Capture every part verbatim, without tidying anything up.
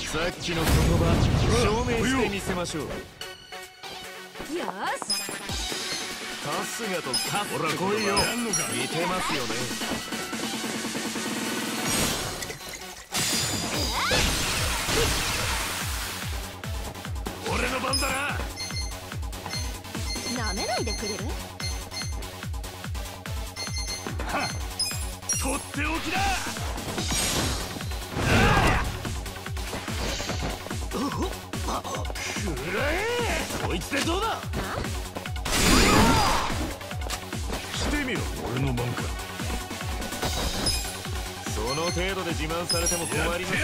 さっきの言葉証明してみせましょう。よし、春日とカスって言葉似てますよね。俺の番だな。なめないでくれる？はっ、とっておきだ。くらえ！こいつでどうだ？してみろ。俺の番か。その程度で自慢されても困ります。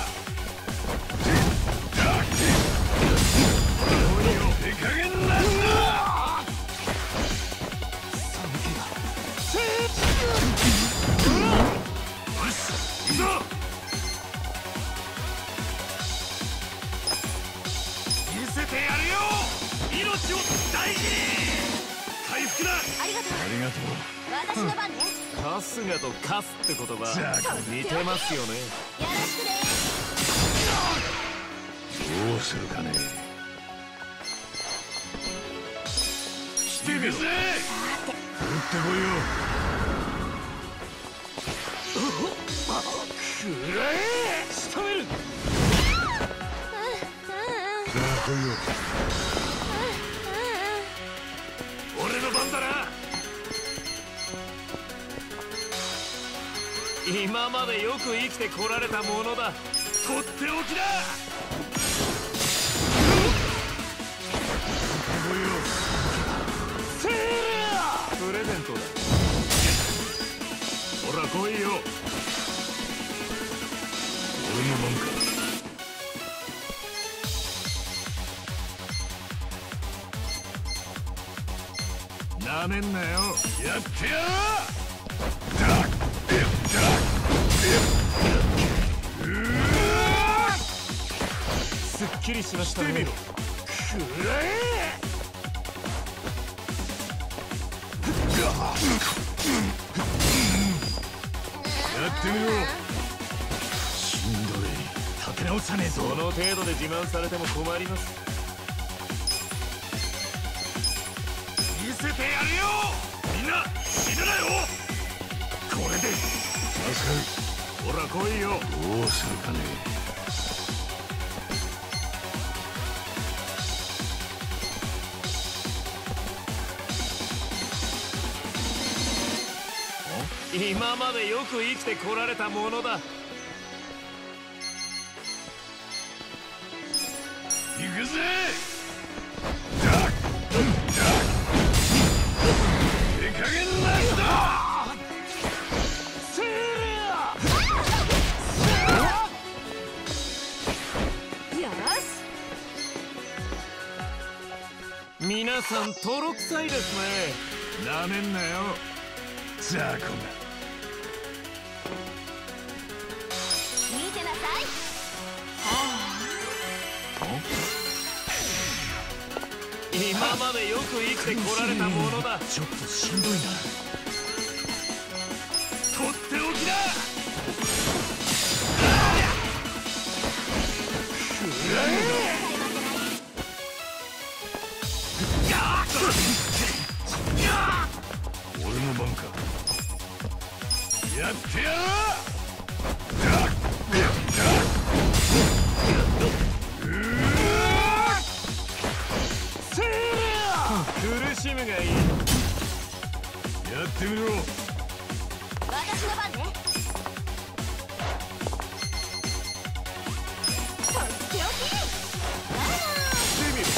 手加減なんだ。見せてやるよ。命を大事に。回復だ。ありがとう。ありがとう。私の番ね。春日とカスって言葉似てますよね。よろしくね。どうするかね。来てみろ。打ってこいよ。くらえ！仕留める。さあ来いよ。俺の番だな。今までよく生きてこられたものだ。とっておきだ。プレゼントだ。ほら来いよ。俺の番か。なめんなよ。やってやすっきりしましたね。くらえ！やってみろ。しんどい。立て直さねえぞ。その程度で自慢されても困ります。見せてやるよ。みんな死ぬなよ。これで助かる。ほら来いよ。どうするかね。今までよく生きてこられたものだ。行くぜ。手加減なんだ。せーよし。皆さん泥臭いですね。なめんなよ。ザコが。見てなさい。今までよく生きてこられたものだ。ちょっとしんどいな。とっておきだ。くらえ！俺の番か。やってやる。苦しむがいい。やってみろ。私の番ね。とっておき。してみろ。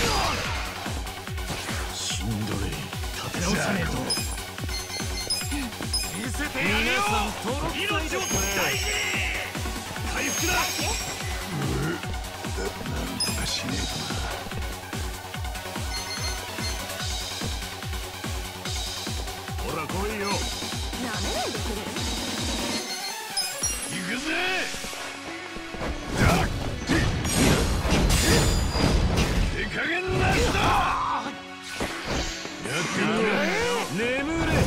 しんどい。立て直さねえと。見せてやるよ。皆さん命を大事に。回復だ。なんとかしねえとな。ほら来いよ。なめないでくれる？行くぜ。手加減なんだ。やってみろ。眠れ。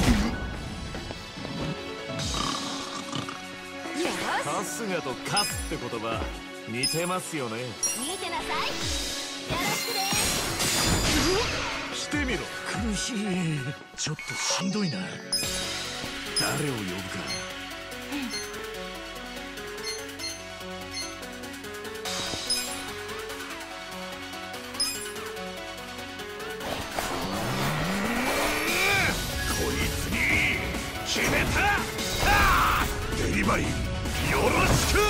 春日とカスって言葉似てますよね。 見てなさい。よろしくね。 してみろ。 苦しい。ちょっとしんどいな。誰を呼ぶか。 こいつに決めた。デリバリーよろしく。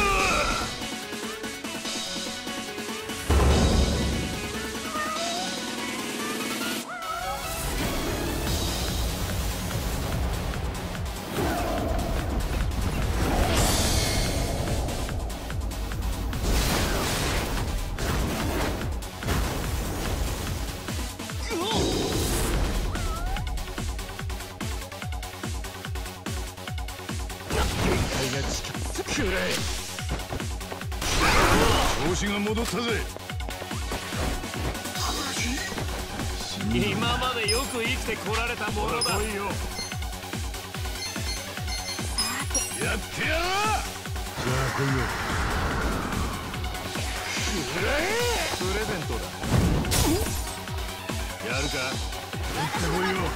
くれ。調子が戻ったぜ。 今までよく生きてこられたものだ。来いよ。やってやろう。 じゃあ来いよ。 くれ。プレゼントだ。やるか。 行ってこいよ。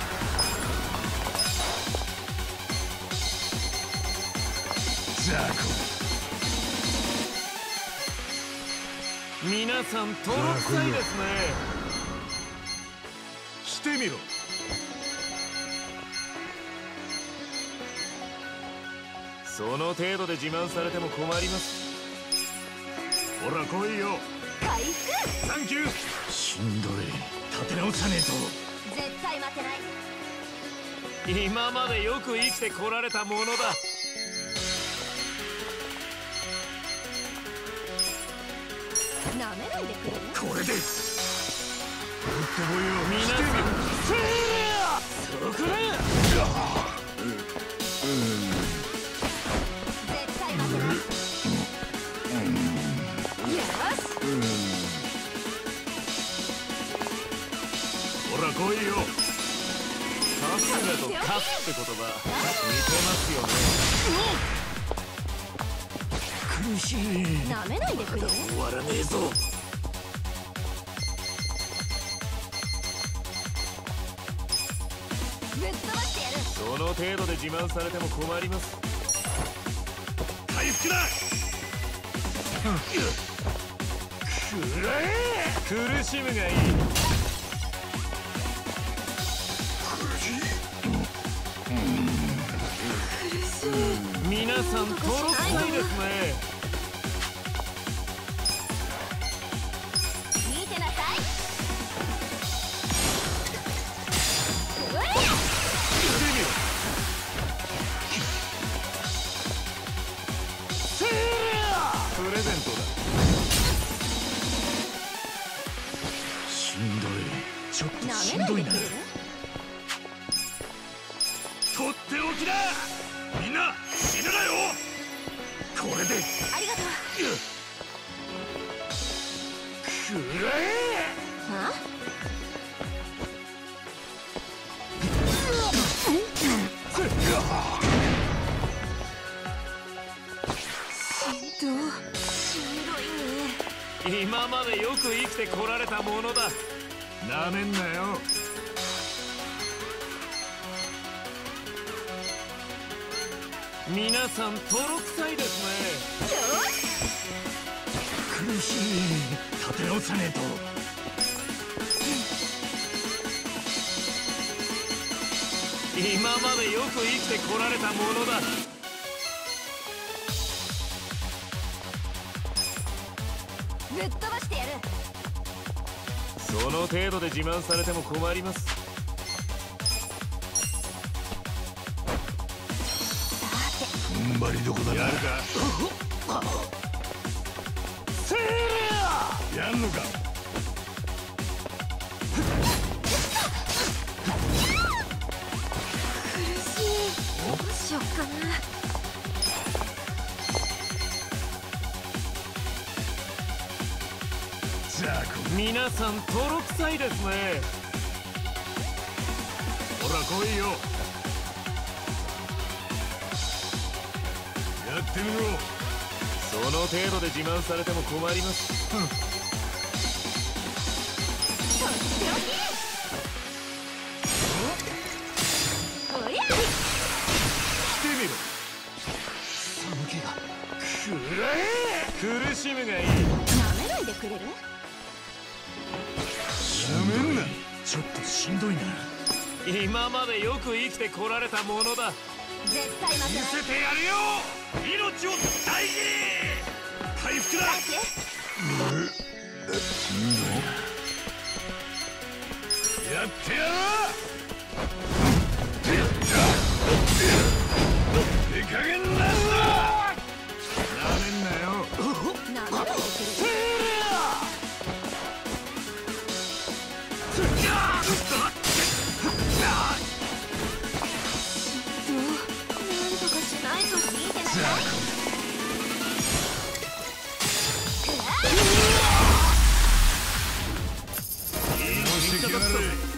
じゃあ来い。 皆さん泥臭いですね。してみろ。その程度で自慢されても困ります。ほら来いよ。 回復。 サンキュー。しんどい。立て直さねえと。 絶対待てない。 今までよく生きてこられたものだ。 なめないでくれる。 これで。打ってこいよ。 皆さん。せー。そこだ。 絶対待てない。よし。 ほら来いよ。さすがと勝つって言葉似てますよね。 苦しい。 なめないでくれる。 終わらねえぞ。 ぶっ飛ばしてやる。 その程度で自慢されても困ります。回復だ。くらえ。苦しむがいい。皆さん泥臭いですね。 見てなさい。 プレゼントだ。 しんどい。ちょっとしんどいな。 とっておきだ。みんな死ぬなよ。これで。 ありがとう。 くらえ。 は？しんどしんどいね。 今までよく生きてこられたものだ。なめんなよ。皆さん泥臭いですね。 よし。 苦しい。立て直さねえと。 今までよく生きてこられたものだ。 ぶっ飛ばしてやる。 その程度で自慢されても困ります。 踏ん張りどこだな。 やるか。せーやんのか。 苦しい。どうしよっかな。 じゃあ皆さん泥臭いですね。ほら来いよ。 やってみろ。 その程度で自慢されても困ります。うん、 とっておき。おや来てみろ。寒気がくらえ。苦しむがいい。 舐めないでくれる？ やめんな。ちょっとしんどいな。 今までよく生きてこられたものだ。 絶対負けない。見せてやるよ。命を大事に。回復だ。やってやろう。いい加減なんだ。なめんなよ。 なめないでくれる？なんとかしないと。聞いてなさい。 いいの引っかかったぜ。